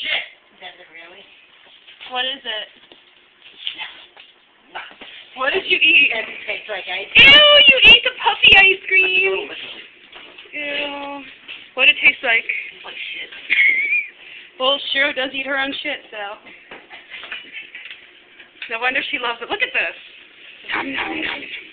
shit. Does it really? What is it? No. What did you eat? Does it taste like ice Ew, cream? you ate the puffy ice cream. Ew. What did it taste like? Like shit. Well, Shiro does eat her own shit, so. No wonder she loves it. Look at this. Nom, nom, nom.